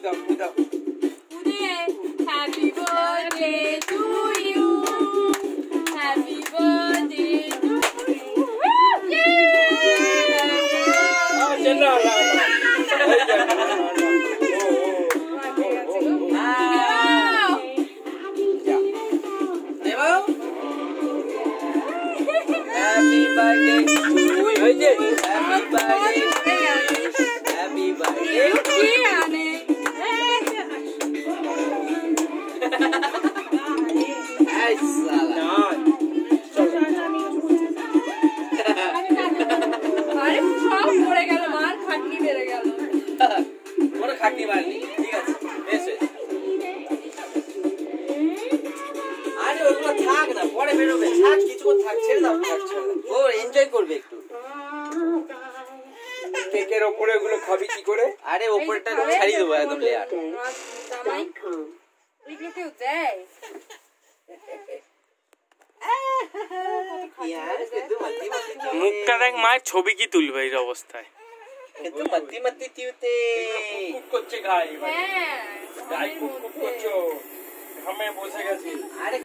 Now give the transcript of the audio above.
দাও দাও Happy birthday to you. Happy birthday to you. না না Happy birthday to you. Happy birthday. Happy birthday. Ay, sala. আরে সব পড়ে গেল মার খাটনি বেড়ে গেল ওরে খাটনি মারনি ঠিক আছে বেশ আরে ওগুলো থাক না পরে বেরোবে থাক কিছুক্ষণ থাক ছেড়ে দাও ও এনজয় করবে একটু কেকের উপরে ওগুলো খাবি কি করে আরে উপরটা ছাড়িয়ে দেবো একদম লেয়ার জামাই এগুলো কেউ দেয় মুখটা দেখ মায়ের ছবি কি তুলবে এই অবস্থায় মতি মতি তিউতে কুক করছে গাই হ্যাঁ গাই কুক করছো ঘামে বসে গেছে আরে